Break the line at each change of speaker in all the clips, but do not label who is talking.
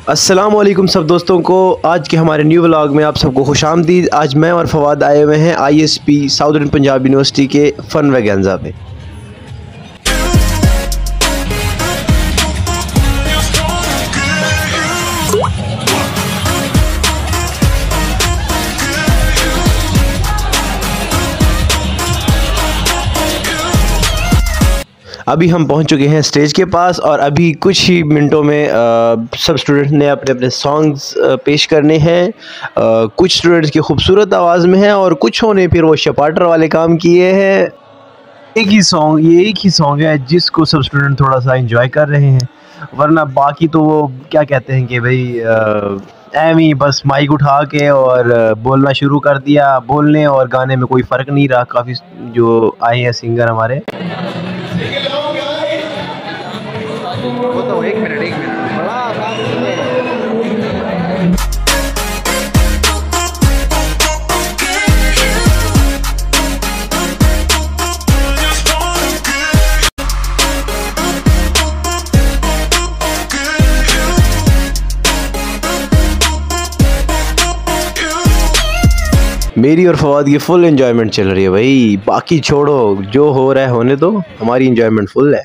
अस्सलामुअलैकुम सब दोस्तों को, आज के हमारे न्यू व्लॉग में आप सबको खुशामदीद। आज मैं और फवाद आए हुए हैं ISP साउदर्न पंजाब यूनिवर्सिटी के फ़न वैगेंजा पे। अभी हम पहुंच चुके हैं स्टेज के पास और अभी कुछ ही मिनटों में सब स्टूडेंट ने अपने अपने सॉन्ग्स पेश करने हैं। कुछ स्टूडेंट्स की खूबसूरत आवाज़ में हैं और कुछों ने फिर वो शपाटर वाले काम किए हैं। एक ही सॉन्ग है जिसको सब स्टूडेंट थोड़ा सा एंजॉय कर रहे हैं, वरना बाकी तो वो क्या कहते हैं कि भाई एम ही बस माइक उठा के और बोलना शुरू कर दिया। बोलने और गाने में कोई फ़र्क नहीं रहा। काफ़ी जो आए हैं सिंगर हमारे, वो तो एक मिनट बड़ा मेरी और फवाद की फुल एंजॉयमेंट चल रही है भाई। बाकी छोड़ो, जो हो रहा है होने दो, हमारी एंजॉयमेंट फुल है।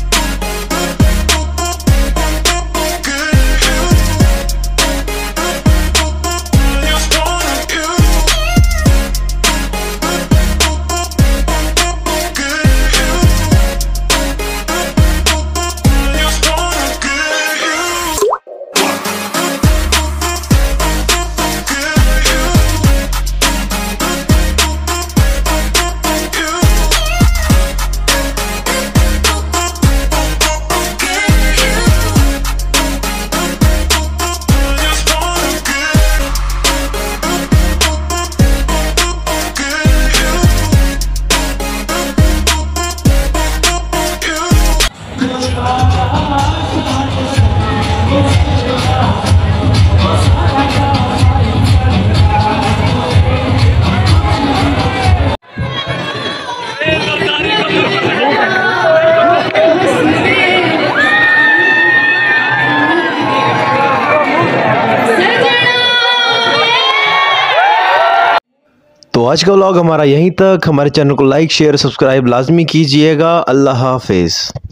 तो आज का व्लॉग हमारा यहीं तक। हमारे चैनल को लाइक शेयर सब्सक्राइब लाजमी कीजिएगा। अल्लाह हाफिज़।